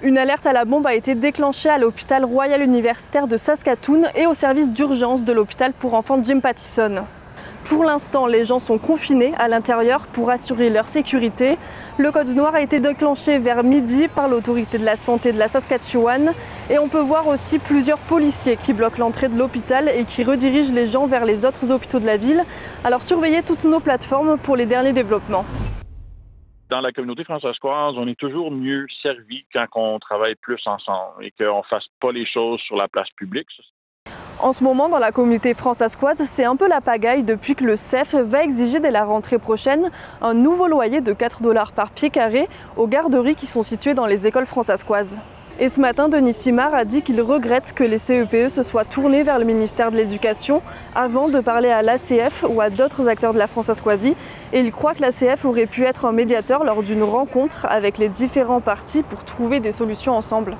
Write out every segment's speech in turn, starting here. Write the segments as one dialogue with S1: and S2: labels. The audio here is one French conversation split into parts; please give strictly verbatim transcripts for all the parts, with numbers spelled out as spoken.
S1: Une alerte à la bombe a été déclenchée à l'hôpital royal universitaire de Saskatoon et au service d'urgence de l'hôpital pour enfants Jim Pattison. Pour l'instant, les gens sont confinés à l'intérieur pour assurer leur sécurité. Le code noir a été déclenché vers midi par l'autorité de la santé de la Saskatchewan et on peut voir aussi plusieurs policiers qui bloquent l'entrée de l'hôpital et qui redirigent les gens vers les autres hôpitaux de la ville. Alors surveillez toutes nos plateformes pour les derniers développements.
S2: Dans la communauté françaiscoise, on est toujours mieux servi quand on travaille plus ensemble et qu'on ne fasse pas les choses sur la place publique.
S1: En ce moment, dans la communauté françaiscoise, c'est un peu la pagaille depuis que le C E F va exiger dès la rentrée prochaine un nouveau loyer de quatre dollars par pied carré aux garderies qui sont situées dans les écoles françaiscoises. Et ce matin, Denis Simard a dit qu'il regrette que les C E P E se soient tournés vers le ministère de l'Éducation avant de parler à l'A C F ou à d'autres acteurs de la Françaiscoisie. Et il croit que l'A C F aurait pu être un médiateur lors d'une rencontre avec les différents partis pour trouver des solutions ensemble.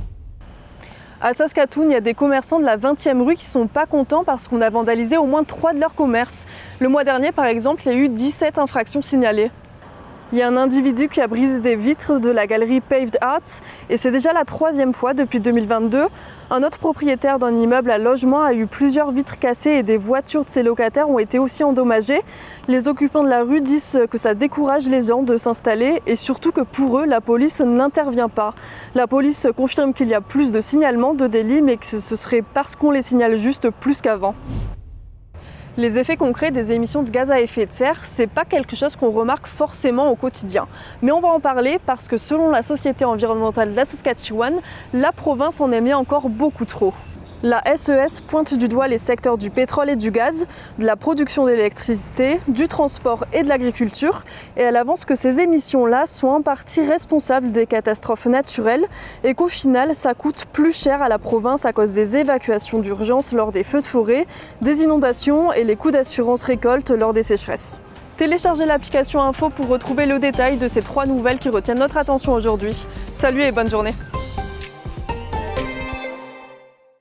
S1: À Saskatoon, il y a des commerçants de la vingtième rue qui ne sont pas contents parce qu'on a vandalisé au moins trois de leurs commerces. Le mois dernier, par exemple, il y a eu dix-sept infractions signalées. Il y a un individu qui a brisé des vitres de la galerie Paved Arts et c'est déjà la troisième fois depuis deux mille vingt-deux. Un autre propriétaire d'un immeuble à logement a eu plusieurs vitres cassées et des voitures de ses locataires ont été aussi endommagées. Les occupants de la rue disent que ça décourage les gens de s'installer et surtout que pour eux, la police n'intervient pas. La police confirme qu'il y a plus de signalements de délits mais que ce serait parce qu'on les signale juste plus qu'avant. Les effets concrets des émissions de gaz à effet de serre, c'est pas quelque chose qu'on remarque forcément au quotidien. Mais on va en parler parce que selon la Société environnementale de la Saskatchewan, la province en émet encore beaucoup trop. La S E S pointe du doigt les secteurs du pétrole et du gaz, de la production d'électricité, du transport et de l'agriculture, et elle avance que ces émissions-là sont en partie responsables des catastrophes naturelles et qu'au final, ça coûte plus cher à la province à cause des évacuations d'urgence lors des feux de forêt, des inondations et les coûts d'assurance récolte lors des sécheresses. Téléchargez l'application Info pour retrouver le détail de ces trois nouvelles qui retiennent notre attention aujourd'hui. Salut et bonne journée!